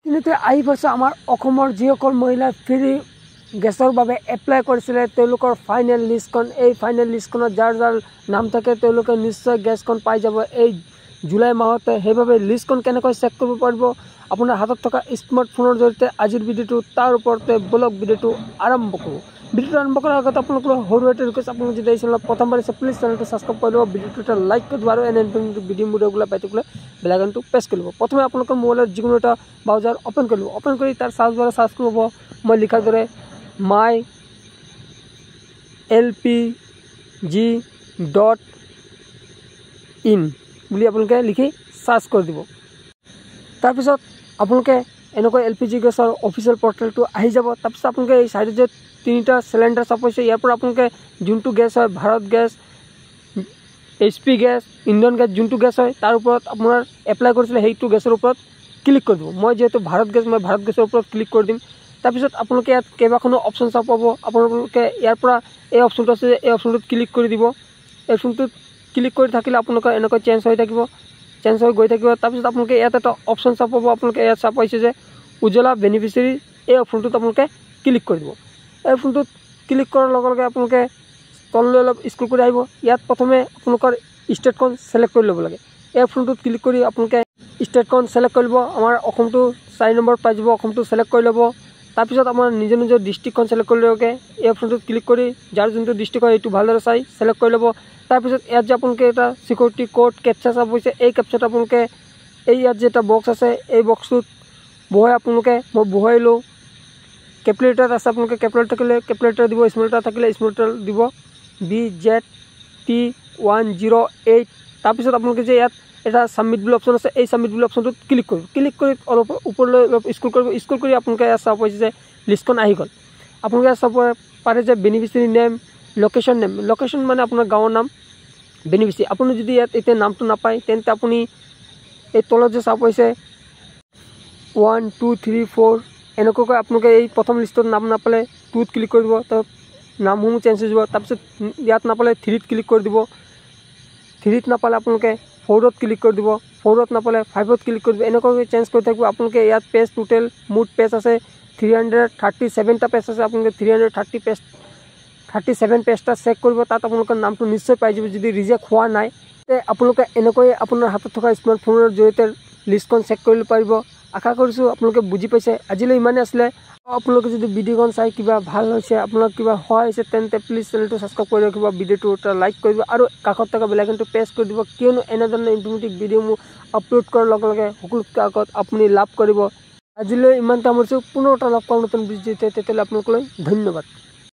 কিন্তু এই বছৰ আমাৰ অসমৰ যিসকল মহিলা ফ্ৰী গেছৰ বাবে এপ্লাই কৰিছিলে তেওঁলোকৰ ফাইনেল লিষ্টখন এই ফাইনেল লিষ্টখনত যাৰ যাৰ নাম থাকে তেওঁলোকে নিশ্চয় গেছখন পাই যাব এই জুলাই মাহতে। সেইবাবে লিষ্টখন কেনেকৈ চেক কৰিব পাৰিব আপোনাৰ হাতত থকা স্মাৰ্টফোনৰ জৰিয়তে আজিৰ ভিডিঅ'টো তাৰ ওপৰতে ব্লগ ভিডিঅ'টো আৰম্ভ কৰোঁ। ভিডিঅ'টো আৰম্ভ কৰাৰ আগতে আপোনালোকৰ সৰু এটা ৰিকুৱেষ্ট, আপোনালোকে যদি এই চেনেলত প্ৰথমবাৰ আছে প্লিজ চেনেলটো ছাবস্ক্ৰাইব কৰি ল'ব, ভিডিঅ'টো এটা লাইক কৰি দিব আৰু এনে ভিডিঅ' ৰেগুলাৰ পাই থাকিবলৈ বেল আইকনটো প্ৰেছ কৰি ল'ব। প্ৰথমে আপোনালোকৰ মোবাইলত যিকোনো এটা ব্ৰাউজাৰ অ'পেন কৰি ল'ব। অ'পেন কৰি তাৰ চাৰ্চ বাৰে চাৰ্চ কৰিব মই লিখাৰ দৰে mylpg.in বুলি আপোনালোকে লিখি চাৰ্চ কৰি দিব। তাৰপিছত আপোনালোকে এনেকৈ LPG গেছৰ অফিচিয়েল পৰ্টেলটো আহি যাব। তাৰপিছত আপোনালোকে এই চাইডত যে তিনিটা চিলিণ্ডাৰ চাপ হৈছে, ইয়াৰ পৰা আপোনালোকে যোনটো গেছ হয় Bharat gas, HP gas, Indian gas যোনটো গেছ হয় তাৰ ওপৰত আপোনাৰ এপ্লাই কৰিছিলে সেইটো গেছৰ ওপৰত ক্লিক কৰি দিব। মই যিহেতু ভাৰত গেছ, মই ভাৰত গেছৰ ওপৰত ক্লিক কৰি দিম। তাৰপিছত আপোনালোকে ইয়াত কেইবাখনো অপশ্যন চাব পাব। আপোনালোকে ইয়াৰ পৰা এই অপশ্যনটো আছে যে এই অপশ্যনটোত ক্লিক কৰি দিব। এই অপশ্যনটোত ক্লিক কৰি থাকিলে আপোনালোকৰ এনেকৈ চেঞ্জ হৈ থাকিব, চেঞ্জ হৈ গৈ থাকিব। তাৰপিছত আপোনালোকে ইয়াত এটা অপশ্যন চাব পাব। আপোনালোকে ইয়াত চাব পাইছে যে উজ্জ্বলা বেনিফিচিয়াৰী, এই অপশ্যনটোত আপোনালোকে ক্লিক কৰি দিব। এই অপশ্যনটোত ক্লিক কৰাৰ লগে লগে আপোনালোকে তললৈ অলপ স্ক্ৰল কৰি আহিব। ইয়াত প্ৰথমে আপোনালোকৰ ষ্টেটখন ছিলেক্ট কৰি ল'ব লাগে। এই অপশ্যনটোত ক্লিক কৰি আপোনালোকে ষ্টেটখন ছিলেক্ট কৰি ল'ব। আমাৰ অসমটো 4 নম্বৰ পাই যাব, অসমটো ছিলেক্ট কৰি ল'ব। তাৰপিছত আমাৰ নিজৰ নিজৰ ডিষ্ট্ৰিক্টখন ছিলেক্ট কৰি ল'ব। এই অপশ্যনটোত ক্লিক কৰি যাৰ যোনটো ডিষ্ট্ৰিক্ট হয় এইটো ভালদৰে চাই ছিলেক্ট কৰি ল'ব। তাৰপিছত ইয়াত যে আপোনালোকে এটা চিকিউৰিটি কোড কেপচা চাব হৈছে, এই কেপচাটো আপোনালোকে এই ইয়াত যে এটা বক্স আছে এই বক্সটোত বহুৱাই আপোনালোকে মই বহুৱাই লওঁ। কেলকুলেটাৰ আছে, আপোনালোকে কেলকুলেটাৰ থাকিলে কেলকুলেটাৰ দিব, স্মল লেটাৰ থাকিলে স্মল লেটাৰ দিব, BZT108। তাৰপিছত আপোনালোকে যে ইয়াত এটা ছাবমিট বুলি অপশ্যন আছে, এই ছাবমিট বুলি অপশ্যনটোত ক্লিক কৰিব। ক্লিক কৰি অলপ ওপৰলৈ অলপ স্ক্ৰল কৰিব। স্ক্ৰল কৰি আপোনালোকে ইয়াত চাব পাইছে যে লিষ্টখন আহি গ'ল। আপোনালোকে ইয়াত চাব পাৰে যে beneficiary name, location name, location মানে আপোনাৰ গাঁৱৰ নাম, বেনিফিচিয়াৰী। আপুনি যদি ইয়াত এতিয়া নামটো নাপায় তেন্তে আপুনি এই তলত যে চাব পাইছে 1 2 3 4 এনেকুৱাকৈ আপোনালোকে এই প্ৰথম লিষ্টত নাম নাপালে 2ত ক্লিক কৰি দিব, তাৰ নামসমূহ চেঞ্জ হৈ যাব। তাৰপিছত ইয়াত নাপালে 3ত ক্লিক কৰি দিব, 3ত নাপালে আপোনালোকে 4ত ক্লিক কৰি দিব, 4ত নাপালে 5ত ক্লিক কৰি দিব। এনেকুৱাকৈ চেঞ্জ কৰি থাকিব। আপোনালোকে ইয়াত পেজ টোটেল মুঠ পেজ আছে 337টা পেজ আছে। আপোনালোকে 337 পেজটা চেক কৰিব, তাত আপোনালোকৰ নামটো নিশ্চয় পাই যাব যদি ৰিজেক্ট হোৱা নাই। আপোনালোকে এনেকৈ আপোনাৰ হাতত থকা স্মাৰ্টফোনৰ জৰিয়তে লিষ্টখন চেক কৰিব পাৰিব। আশা কৰিছোঁ আপোনালোকে বুজি পাইছে। আজিলৈ ইমানেই আছিলে। আপোনালোকে যদি ভিডিঅ'খন চাই কিবা ভাল হৈছে, আপোনালোক কিবা সহায় হৈছে তেন্তে প্লিজ চেনেলটো ছাবস্ক্ৰাইব কৰি ৰাখিব, ভিডিঅ'টো এটা লাইক কৰিব আৰু কাষত থকা বেল আইকনটো প্ৰেছ কৰি দিব, কিয়নো এনেধৰণৰ ইনফৰ্মেটিভ ভিডিঅ' মোৰ আপলোড কৰাৰ লগে লগে সকলোতকৈ আগত আপুনি লাভ কৰিব। আজিলৈ ইমানটা সামৰিছোঁ। পুনৰ এটা লগ পাম নতুন ভিডিঅ'তে, তেতিয়াহ'লে আপোনালোকলৈ ধন্যবাদ।